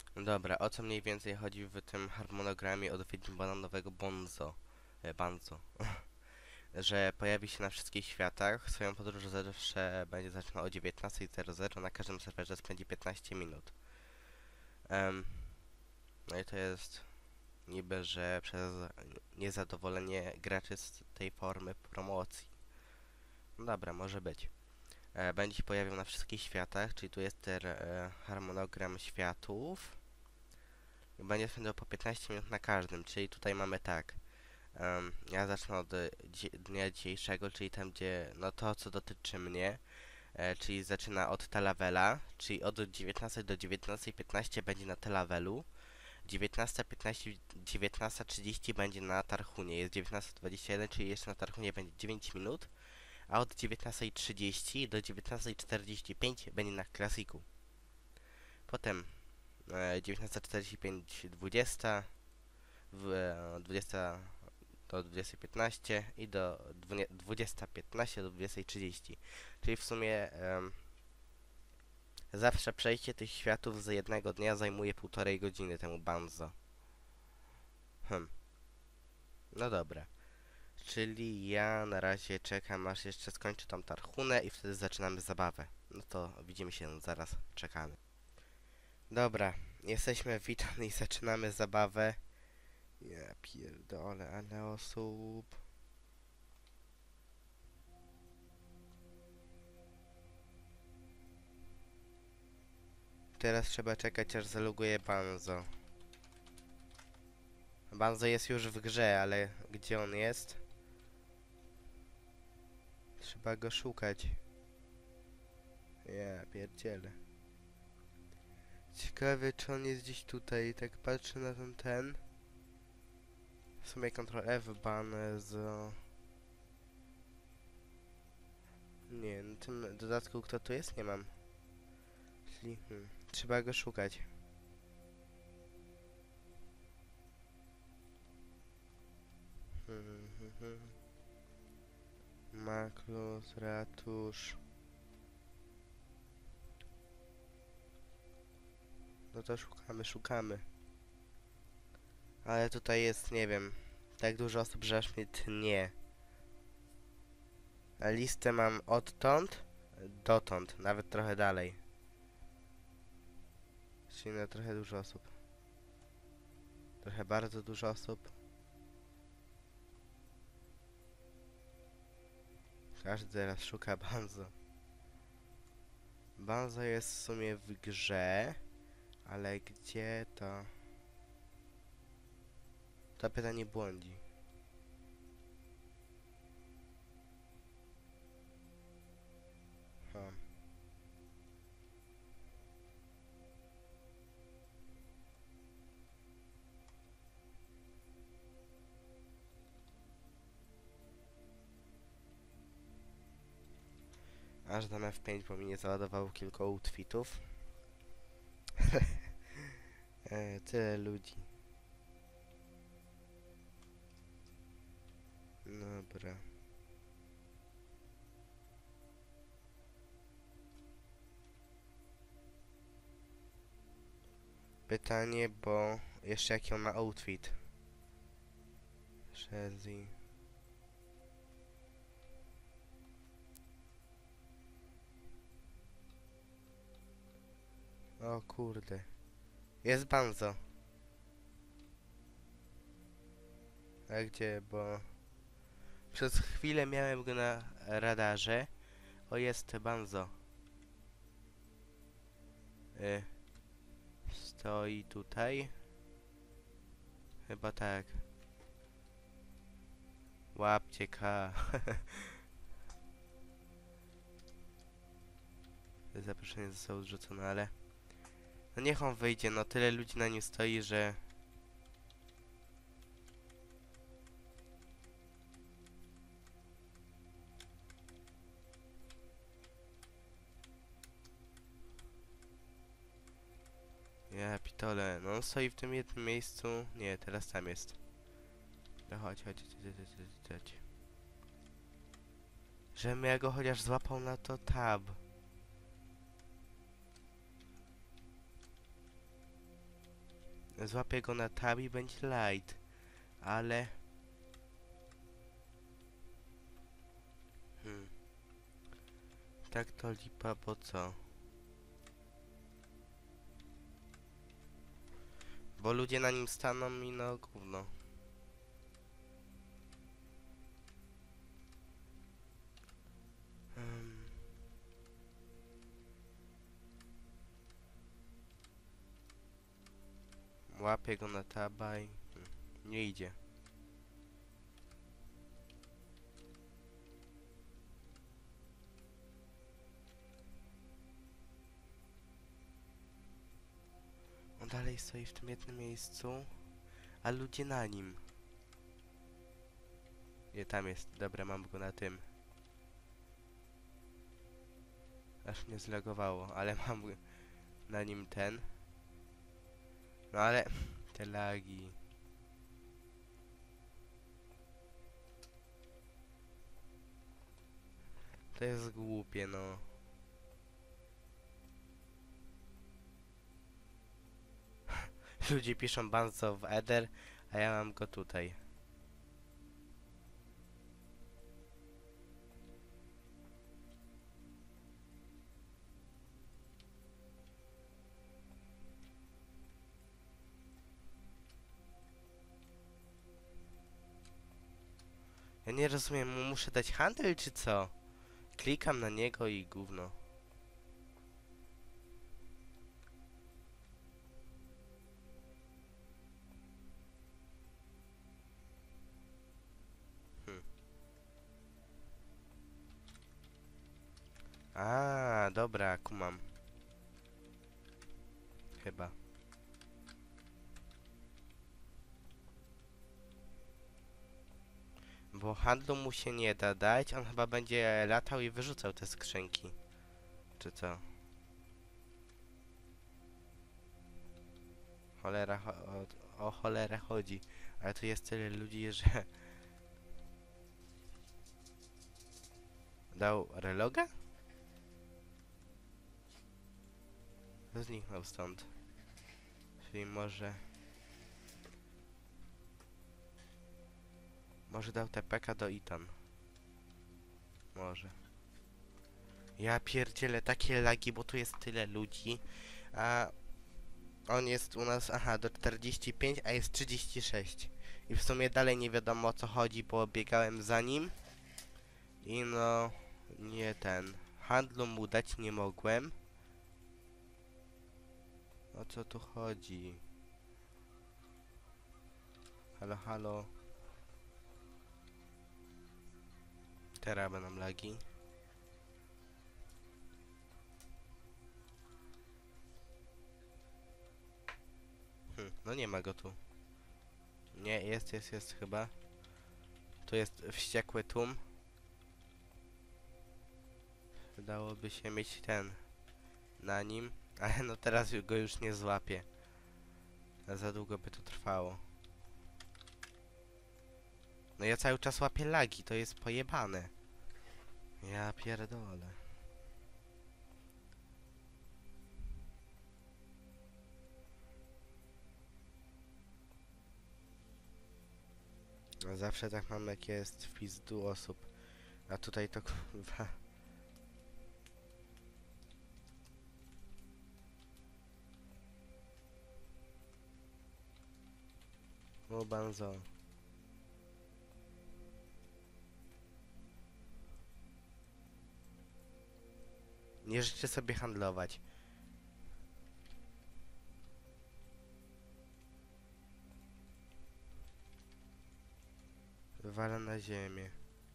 Dobra, o co mniej więcej chodzi w tym harmonogramie od Wiedźmy Bananowego Banzo, że pojawi się na wszystkich światach, swoją podróż zawsze będzie zaczynał o 19:00, na każdym serwerze spędzi 15 minut. Em, no i to jest niby, że przez niezadowolenie graczy z tej formy promocji. No dobra, może być. Będzie się pojawiał na wszystkich światach, czyli tu jest ten harmonogram światów. Będzie spędzał po 15 minut na każdym, czyli tutaj mamy tak. Ja zacznę od dnia dzisiejszego, czyli tam gdzie, no to co dotyczy mnie, czyli zaczyna od Talavela, czyli od 19 do 19:15 będzie na Talavelu, 19:15, 19:30 będzie na Tarhunie, jest 19:21, czyli jeszcze na Tarhunie będzie 9 minut, a od 19:30 do 19:45 będzie na Klasiku. Potem 19:45, 20, 20 do 20:15 i do 20:15 do 20:30. Czyli w sumie zawsze przejście tych światów z jednego dnia zajmuje 1,5 godziny temu Banzo. No dobra. Czyli ja na razie czekam aż jeszcze skończę tą Tarhunę i wtedy zaczynamy zabawę. No to widzimy się zaraz, czekamy. Dobra, jesteśmy witani i zaczynamy zabawę. Ja pierdolę, ale osób. Teraz trzeba czekać aż zaloguje Banzo. Banzo jest już w grze, ale gdzie on jest? Trzeba go szukać. Ja pierdzielę. Ciekawe, czy on jest gdzieś tutaj. Tak patrzę na ten. W sumie Ctrl F Banzo. Nie, na tym dodatku kto tu jest? Nie mam. Czyli trzeba go szukać. Maklus, ratusz. No to szukamy. Ale tutaj jest, nie wiem, tak dużo osób, że aż mnie tnie. A listę mam odtąd dotąd, nawet trochę dalej. Czyli na trochę dużo osób. Trochę bardzo dużo osób. Każdy teraz szuka Banzo. Banzo jest w sumie w grze, ale gdzie to? To pytanie błądzi. Ha. Aż dam F5, bo mi nie załadowało kilku tweetów. Tyle ludzi. Dobra. Pytanie, bo jeszcze jaki on ma outfit? Shazzy. O kurde. Jest Banzo. A gdzie, bo... Przez chwilę miałem go na radarze. O, jest Banzo. Stoi tutaj. Chyba tak. Łapcie K. Zaproszenie zostało odrzucone, ale... No niech on wyjdzie, no tyle ludzi na nim stoi, że... Ja pitole, no on stoi w tym jednym miejscu. Nie, teraz tam jest. No chodź. Żebym ja go chociaż złapał na to tab. Złapię go na tab i będzie light. Ale... Tak to lipa, bo co? Bo ludzie na nim staną i no gówno. Łapię go na taba i... nie idzie. On dalej stoi w tym jednym miejscu, a ludzie na nim. Nie, tam jest. Dobra, mam go na tym. Aż mnie zlagowało, ale mam na nim ten. No ale... te lagi. To jest głupie, no. Ludzie piszą Banzo w Ether, a ja mam go tutaj. Ja nie rozumiem, muszę dać handel czy co? Klikam na niego i gówno. A, dobra, kumam. Chyba. Bo handlu mu się nie da dać, on chyba będzie latał i wyrzucał te skrzynki. Czy co? Cholera, o cholerę chodzi. Ale tu jest tyle ludzi, że... Dał reloga? Zniknął stąd. Czyli może... Może dał TPK do Iton. Może. Ja pierdzielę takie lagi, bo tu jest tyle ludzi. A on jest u nas, aha, do 45, a jest 36. I w sumie dalej nie wiadomo o co chodzi, bo biegałem za nim. I no... nie ten... handlu mu dać nie mogłem. O co tu chodzi? Halo, halo. Teraz będą lagi. No nie ma go tu. Nie, jest chyba. Tu jest wściekły tłum. Wydałoby się mieć ten na nim, ale no teraz go już nie złapię. Za długo by to trwało. No ja cały czas łapię lagi, to jest pojebane. Ja pierdolę. No zawsze tak mam, jak jest w pizdu osób. A tutaj to kurwa... O Banzo. Nie życzę sobie handlować. Wala na ziemię.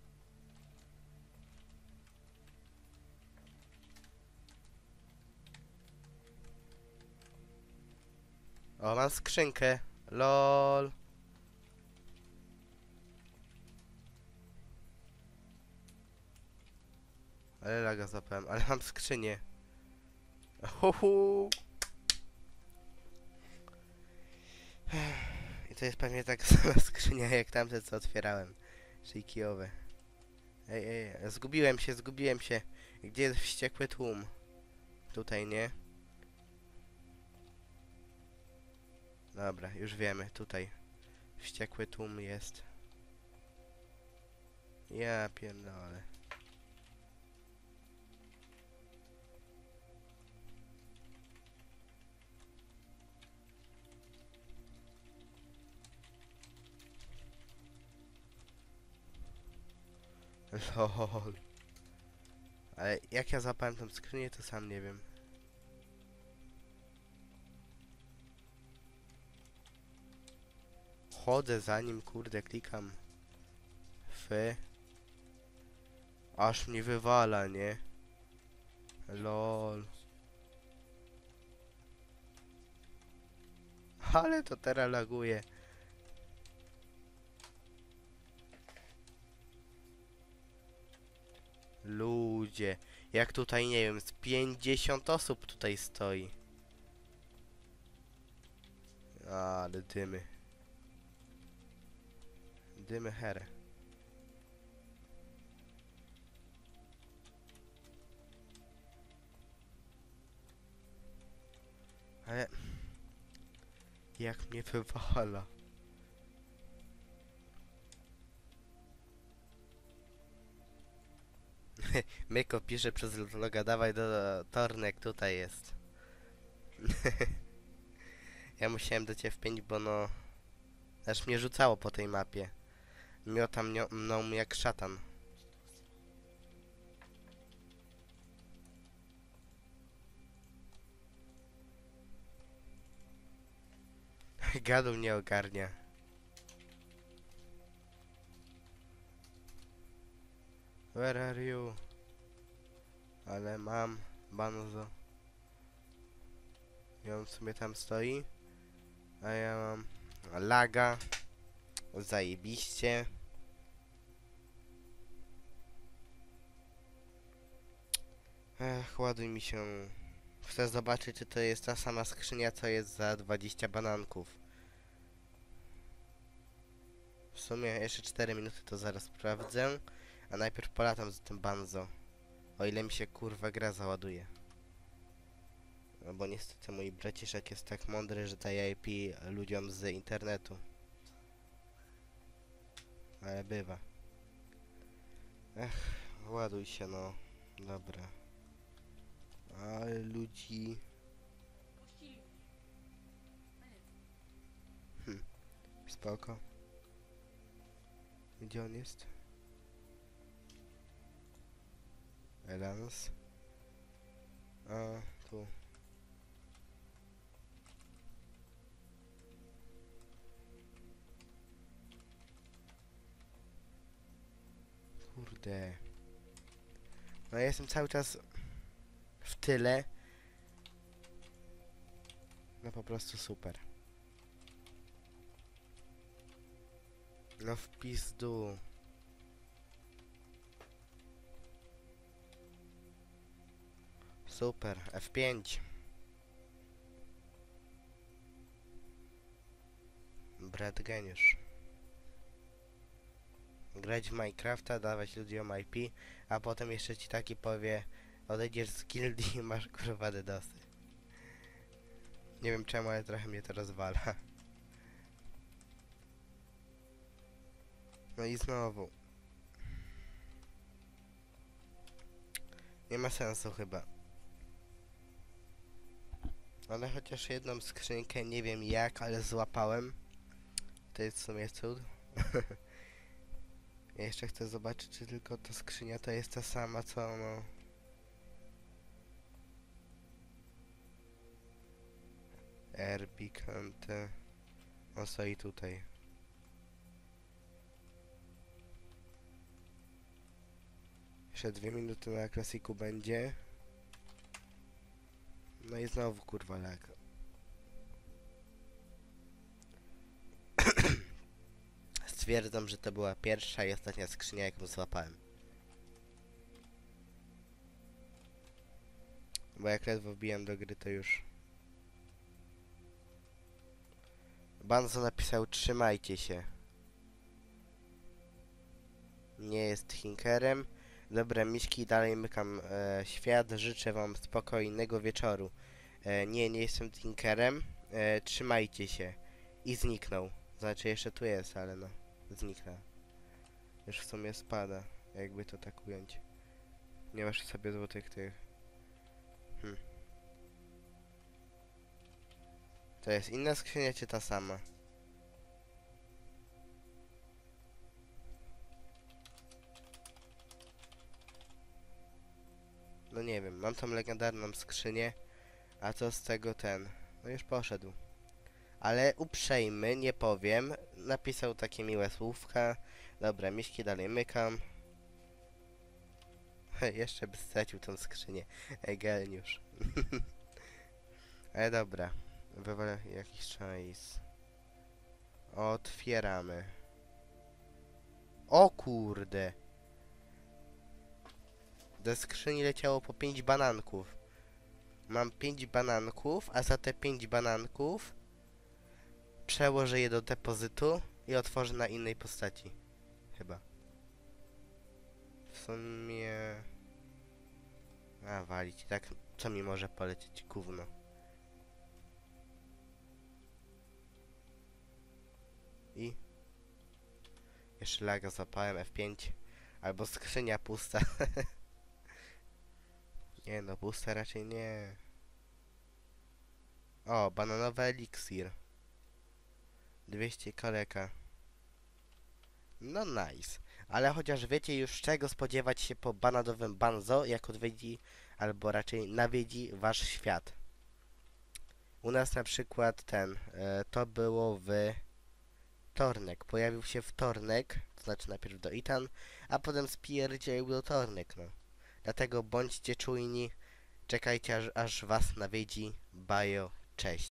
O, mam skrzynkę. LOL. Ale laga zapałem, ale mam skrzynię. Huhu. I to jest pewnie taka sama skrzynia jak tamte co otwierałem. Czyli kijowe. Ej, zgubiłem się. Gdzie jest wściekły tłum? Tutaj, nie? Dobra, już wiemy, tutaj wściekły tłum jest. Ja pierdolę. LOL. Ale jak ja zapałem tą skrzynię, to sam nie wiem. Chodzę za nim, kurde, klikam. Aż mnie wywala, nie? LOL. Ale to teraz laguje. Ludzie. Jak tutaj, nie wiem, z 50 osób tutaj stoi. Ale dymy. Dymy her. Ale... Jak mnie wywala. Myko pisze przez loga, dawaj do Tornek, tutaj jest. Ja musiałem do ciebie wpiąć, bo no... Aż mnie rzucało po tej mapie. Miota mną jak szatan. Gadu nie ogarnia. Where are you? Ale mam Banzo. I on sobie tam stoi. A ja mam laga. Zajebiście. Ładuj mi się. Chcę zobaczyć, czy to jest ta sama skrzynia, co jest za 20 bananków. W sumie jeszcze 4 minuty, to zaraz sprawdzę. A najpierw polatam z tym Banzo. O ile mi się kurwa gra załaduje. No bo niestety mój braciszek jest tak mądry, że daje IP ludziom z internetu. Ale bywa. Ładuj się no. Dobra. Ale ludzi... Spoko. Gdzie on jest? Elans. A, tu. Kurde. No ja jestem cały czas w tyle. No po prostu super. No w pizdu. Super. F5. Brat geniusz. Grać w Minecrafta, dawać ludziom IP, a potem jeszcze ci taki powie: odejdziesz z gildii i masz kurwa dedosy. Nie wiem czemu, ale trochę mnie to rozwala. No i znowu. Nie ma sensu chyba. Ale chociaż jedną skrzynkę, nie wiem jak, ale złapałem. To jest w sumie cud. Ja jeszcze chcę zobaczyć, czy tylko ta skrzynia to jest ta sama, co no... Erbikante. On stoi tutaj. Jeszcze 2 minuty na klasiku będzie. No i znowu kurwa lag. Stwierdzam, że to była pierwsza i ostatnia skrzynia, jaką złapałem. Bo jak ledwo wbijam do gry, to już... Banzo napisał: trzymajcie się. Nie jest hinkerem. Dobra, miśki, dalej mykam świat. Życzę wam spokojnego wieczoru. Nie jestem tinkerem. Trzymajcie się. I zniknął. Znaczy jeszcze tu jest, ale no. Zniknął. Już w sumie spada. Jakby to tak ująć. Nie masz sobie złotych tych. To jest inna skrzynia czy ta sama? No nie wiem, mam tą legendarną skrzynię. A co z tego ten? No już poszedł. Ale uprzejmy, nie powiem. Napisał takie miłe słówka. Dobra, miśki dalej mykam. Jeszcze by stracił tą skrzynię. Geniusz. Ale dobra. Wywalę jakiś czas. Otwieramy. O kurde. Do skrzyni leciało po 5 bananków. Mam 5 bananków, a za te 5 bananków przełożę je do depozytu i otworzę na innej postaci. Chyba. W sumie... A, walić. Tak, co mi może polecieć? Gówno. I... Jeszcze laga złapałem, F5. Albo skrzynia pusta. Nie no, pusta raczej nie. O, bananowy eliksir. 200 kaleka. No nice. Ale chociaż wiecie już czego spodziewać się po bananowym banzo, jak odwiedzi, albo raczej nawiedzi wasz świat. U nas na przykład to było w Tornek. Pojawił się w Tornek, to znaczy najpierw do Itan, a potem spierdzielił do Tornek, no. Dlatego bądźcie czujni, czekajcie aż was nawiedzi Bajo. Cześć.